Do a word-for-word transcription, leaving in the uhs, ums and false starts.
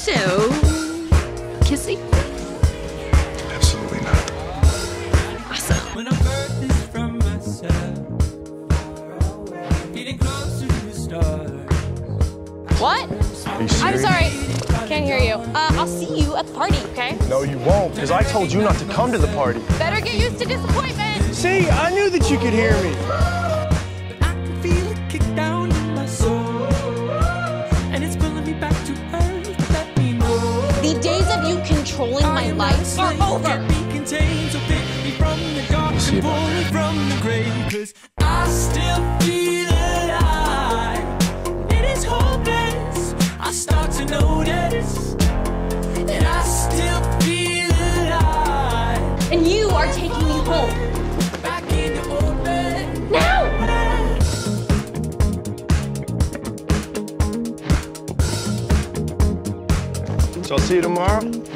So, kissy? Absolutely not. Awesome. When I heard this from myself, getting closer to the stars. What? Are you I'm serious? sorry. Can't hear you. Uh, I'll see you at the party, okay? No, you won't, because I told you not to come to the party. Better get used to disappointment. See, I knew that you could hear me. I can feel it kick down in my soul, and it's pulling me back to earth. Let me know. The days of you controlling my life are over. Can't be contained, so pick me from the dark see and pull about me from the grave. 'Cause I still feel alive. It is hopeless. I start to notice, and I still feel alive. And you are taking me home. Back in the open. Now! So I'll see you tomorrow.